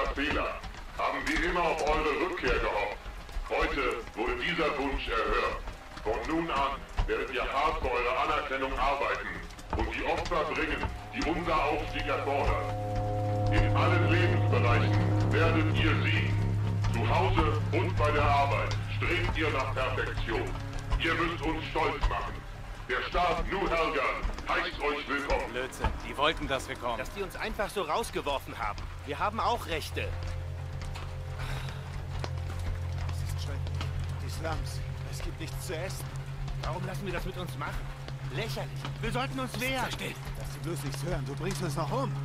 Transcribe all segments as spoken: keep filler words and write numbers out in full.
unser Fehler. Haben wir immer auf eure Rückkehr gehofft. Heute wurde dieser Wunsch erhört. Von nun an werdet ihr hart für eure Anerkennung arbeiten und die Opfer bringen, die unser Aufstieg erfordert. In allen Lebensbereichen werdet ihr siegen. Zu Hause und bei der Arbeit strebt ihr nach Perfektion. Ihr müsst uns stolz machen. Der Staat New Helghan heißt euch willkommen. Blödsinn. Die wollten, dass wir kommen. Dass die uns einfach so rausgeworfen haben. Wir haben auch Rechte. Es ist schrecklich. Die Slums. Es gibt nichts zu essen. Warum lassen wir das mit uns machen? Lächerlich. Wir sollten uns wehren. Sei still. Lass sie bloß nichts hören. Du bringst uns noch um.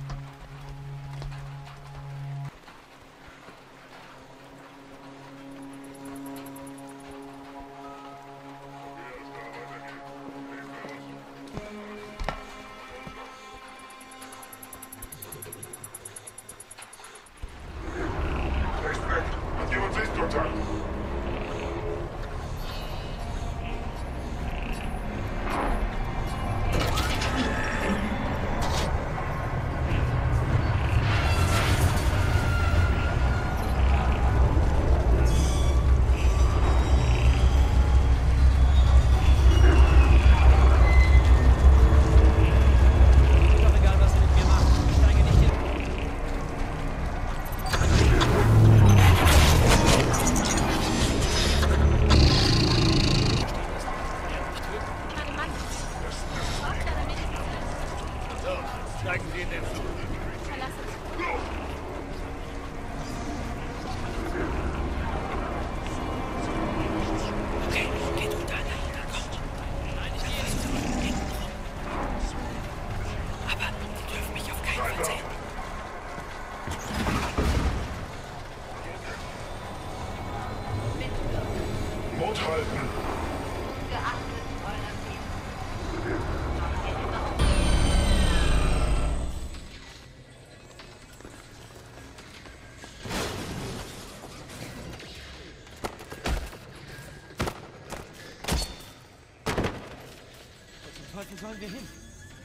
Wo sollen wir hin?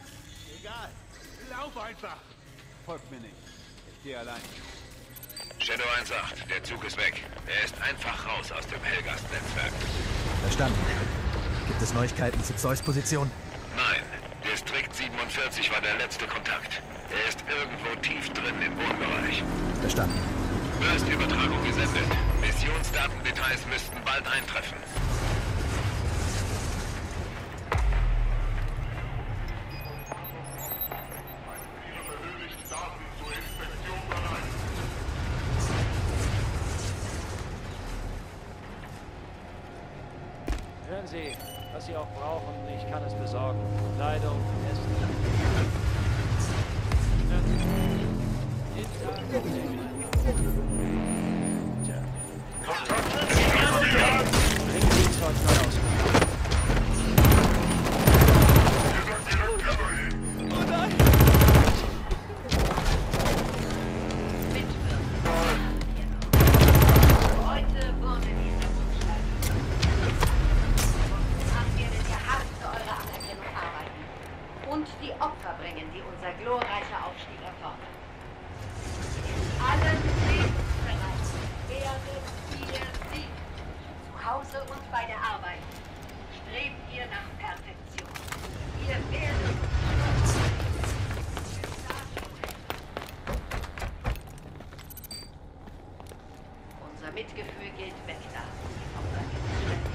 Egal. Lauf einfach. Folgt mir nicht. Ich gehe allein. Shadow eins acht, der Zug ist weg. Er ist einfach raus aus dem Helghast-Netzwerk. Verstanden. Gibt es Neuigkeiten zu Zeus Position? Nein. Distrikt siebenundvierzig war der letzte Kontakt. Er ist irgendwo tief drin im Wohnbereich. Verstanden. Burst-Übertragung gesendet. Missionsdatendetails müssten bald eintreffen. Hören Sie, was Sie auch brauchen, ich kann es besorgen. Kleidung, Essen. Hören Sie. Jeden Tag kommt Tja. Bringen Sie ins Zeug neu aus. Oh nein! Heute wurde dieser Wunsch werdet ihr hart für eure Anerkennung arbeiten und die Opfer bringen, die unser glorreicher Aufstieg erfordern. In allen Lebensbereichen werdet ihr siegen. Zu Hause und bei der Arbeit strebt ihr nach Perfektion. Ihr werdet unser Mitgefühl gilt Vector. Die Opfer gibt es ständig.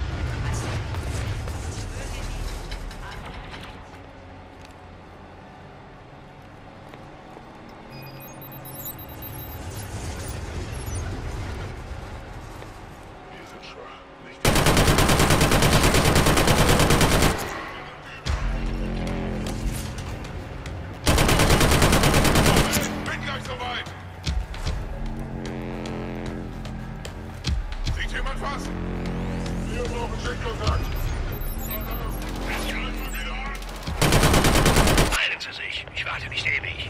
Heilen Sie sich. Ich warte nicht ewig.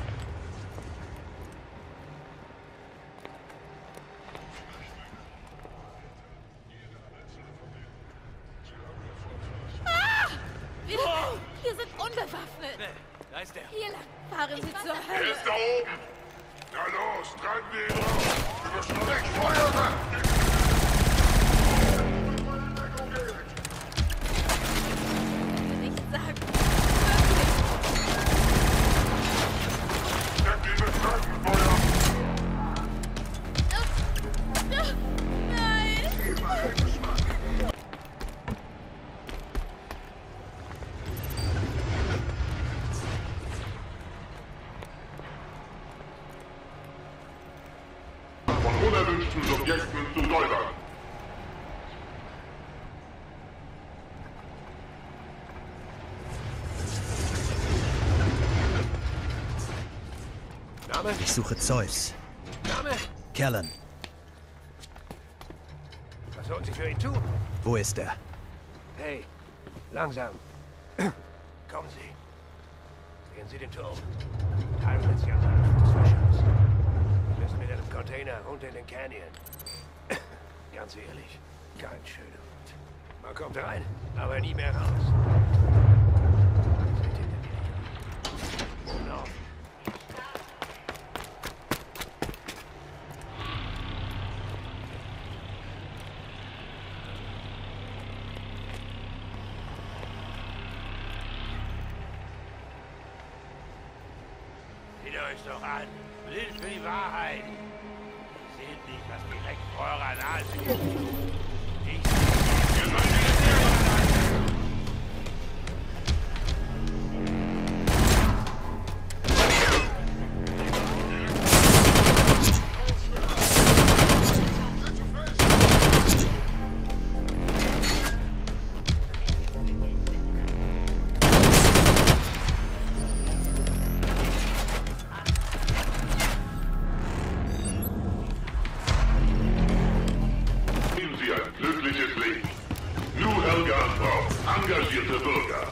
Ah! Wir, wir sind unbewaffnet. Da ist er. Hier lang fahren Sie zur Er Hölle. ist da oben. Na los, treiben Nicht sagen. Von unerwünschten Subjekten zu säubern. Name? Ich suche Zeus. Name? Callan. Was sollen Sie für ihn tun? Wo ist er? Hey, langsam. Kommen Sie. Sehen Sie den Turm. Tyrell hat sich an seinen Fuß verschanzt. Lässt mit einem Container runter in den Canyon. Ganz ehrlich, kein schöner Ort. Man kommt rein, aber nie mehr raus. Seht hinter mir. Genau. Seht euch doch an. Blind für die Wahrheit. Ihr seht nicht, was direkt vor eurer Nase ist. Ich... Ihr sollt nicht Glückliches Leben. Nur Helga braucht engagierte Bürger.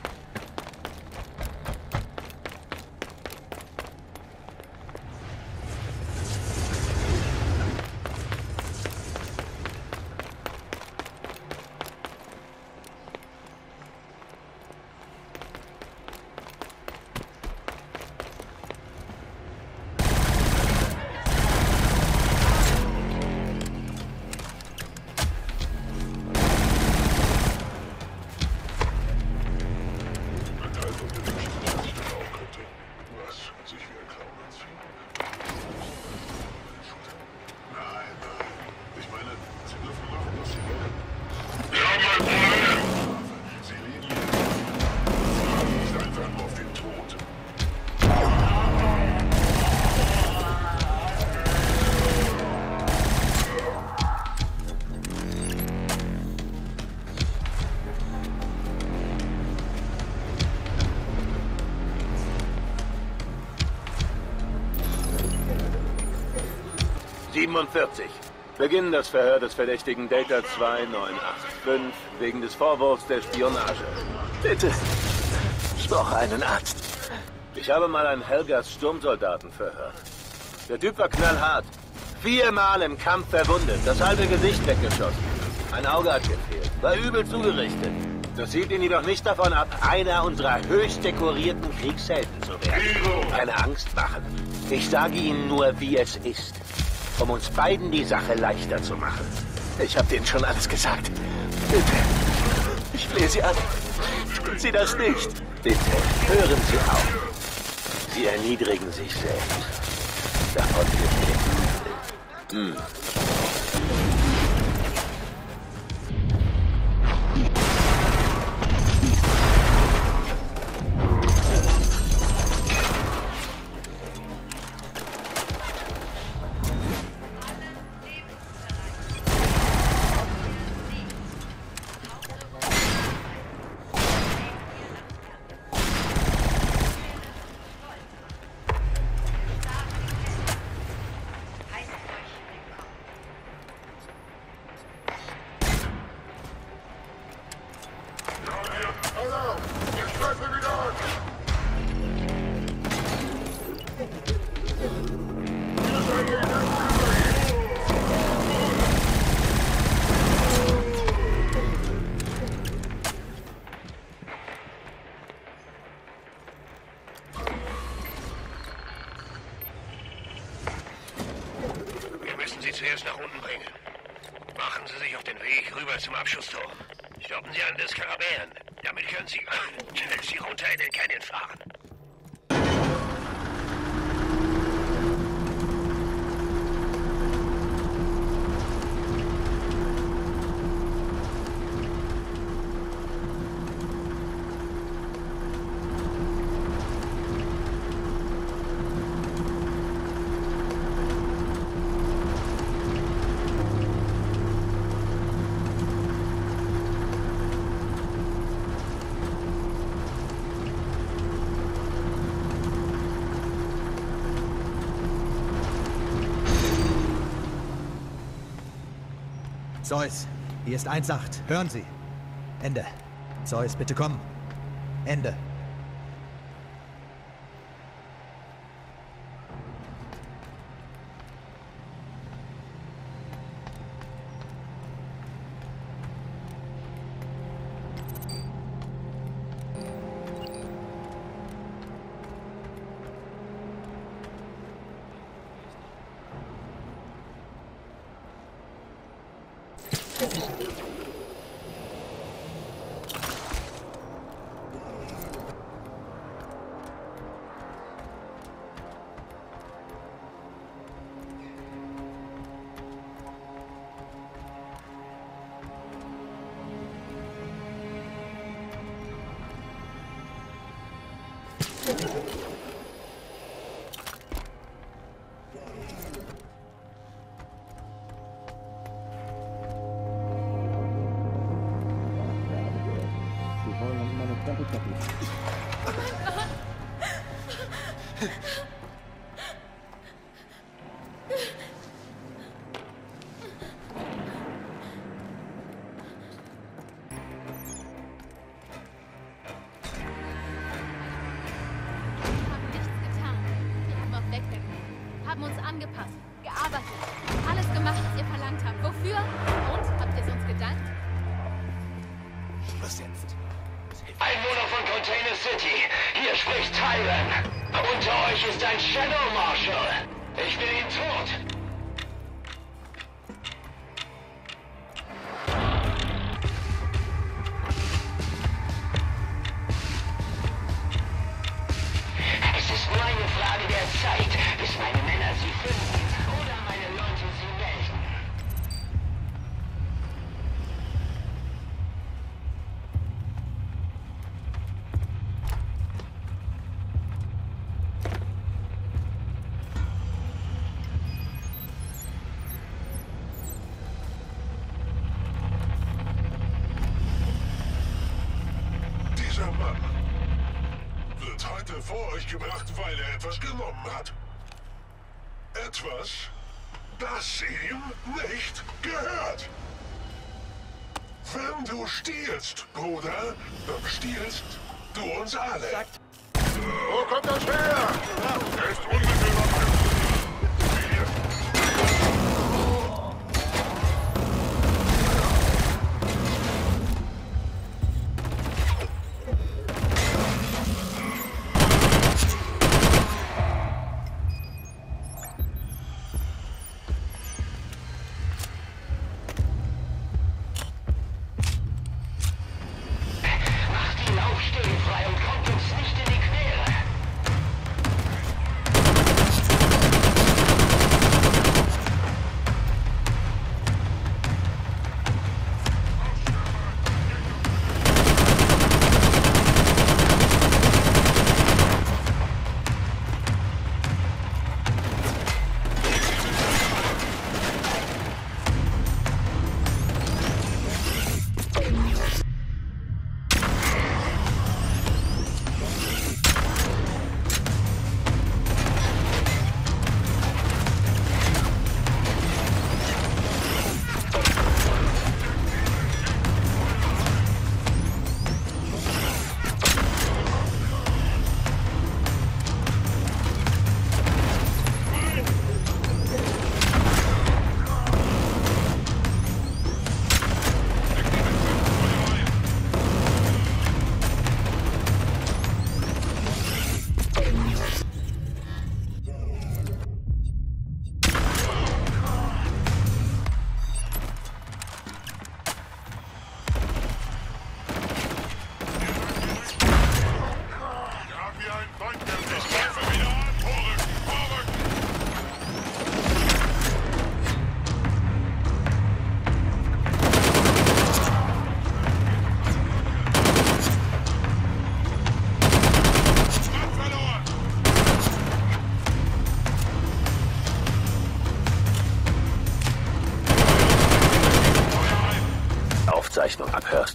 siebenundvierzig. Beginnen das Verhör des Verdächtigen Data zwei neun acht fünf wegen des Vorwurfs der Spionage. Bitte. Ich brauche einen Arzt. Ich habe mal einen Helgas Sturmsoldaten verhört. Der Typ war knallhart. Viermal im Kampf verwundet, das halbe Gesicht weggeschossen. Ein Auge hat gefehlt, war übel zugerichtet. Das hielt ihn jedoch nicht davon ab, einer unserer höchst dekorierten Kriegshelden zu werden. Keine Angst machen. Ich sage Ihnen nur, wie es ist. Um uns beiden die Sache leichter zu machen. Ich habe denen schon alles gesagt. Bitte. Ich flehe Sie an. Tun Sie das nicht. Bitte, hören Sie auf. Sie erniedrigen sich selbst. Davon wird mir übel. Hm. jetzt nach unten bringen. Machen Sie sich auf den Weg rüber zum Abschussturm. Stoppen Sie an des Skarabäen. Damit können Sie, Sie runter in den Canyon fahren. Zeus, hier ist eins acht. Hören Sie. Ende. Zeus, bitte komm. Ende. Haben uns angepasst, gearbeitet, alles gemacht, was ihr verlangt habt. Wofür? Und? Habt ihr es uns gedankt? Schluss jetzt. Einwohner von Container City, hier spricht Tyron. Unter euch ist ein Shadow Marshal. Ich will ihn tot. Es ist nur eine Frage der Zeit, bis meine Männer sie finden oder meine Leute sie melden. Dieser Mann wird heute vor euch gebracht, weil er etwas genommen hat. Etwas, das ihm nicht gehört. Wenn du stiehlst, Bruder, dann stiehlst du uns alle. Wo kommt das her? Er ist unmittelbar bei uns. Macht die Laufstege frei und kommt uns nicht in die Quere. Rechnung abhörst.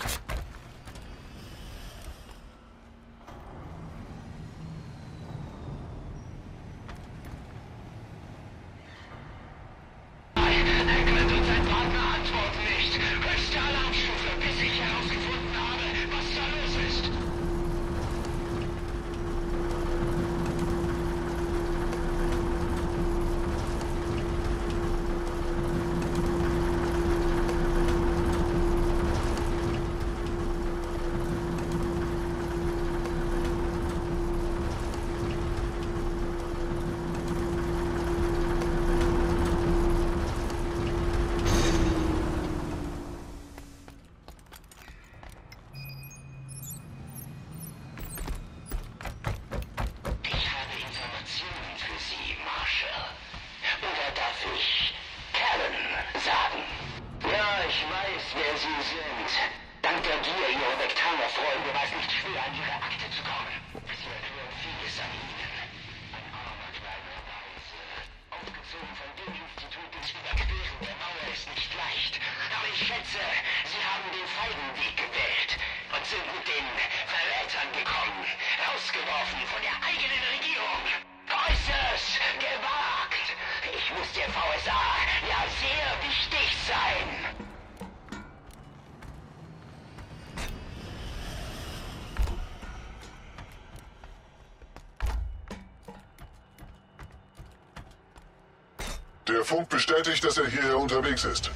Der Funk bestätigt, dass er hierher unterwegs ist.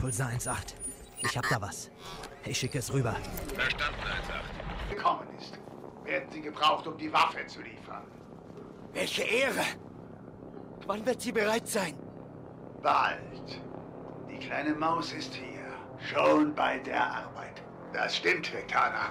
Pulsar eins acht. Ich hab da was. Ich schicke es rüber. Verstanden, eins acht. Gekommen ist, werden sie gebraucht, um die Waffe zu liefern. Welche Ehre! Wann wird sie bereit sein? Bald. Die kleine Maus ist hier. Schon bei der Arbeit. Das stimmt, Vectana.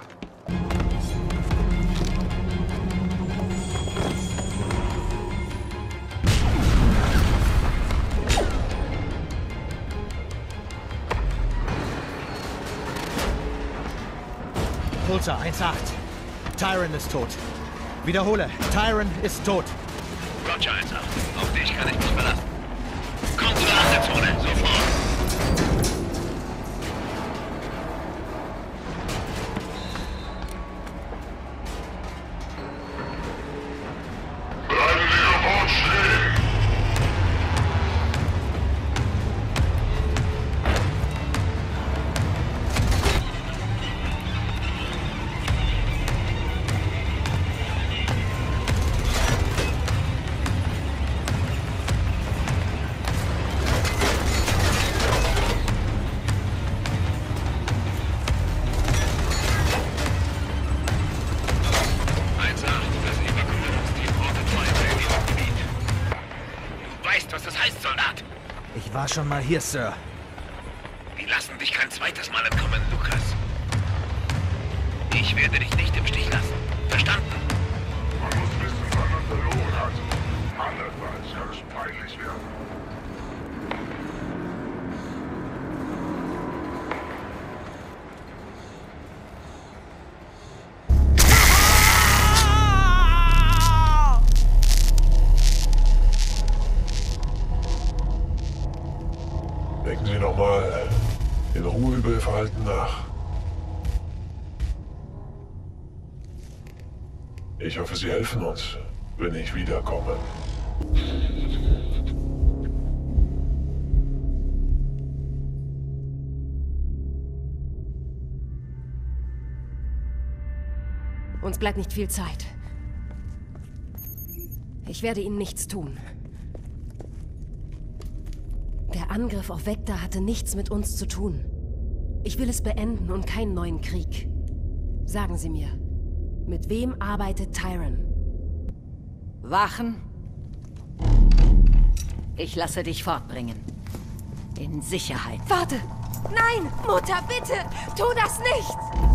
Pulsar eins acht. Tyron ist tot. Wiederhole, Tyron ist tot. Roger, eins acht. Auf dich kann ich mich verlassen. Komm zu der Landezone, sofort! Bleiben Sie sofort stehen! Was das heißt, Soldat? Ich war schon mal hier, Sir. Die lassen dich kein zweites Mal entkommen, Lukas. Ich werde dich nicht im Stich lassen. Verstanden? Man muss wissen, wann man verloren hat. Andernfalls kann es peinlich werden. Denken Sie noch mal in Ruhe über Ihr Verhalten nach. Ich hoffe, Sie helfen uns, wenn ich wiederkomme. Uns bleibt nicht viel Zeit. Ich werde Ihnen nichts tun. Der Angriff auf Vector hatte nichts mit uns zu tun. Ich will es beenden und keinen neuen Krieg. Sagen Sie mir, mit wem arbeitet Tyron? Wachen. Ich lasse dich fortbringen. In Sicherheit. Warte! Nein! Mutter, bitte! Tu das nicht!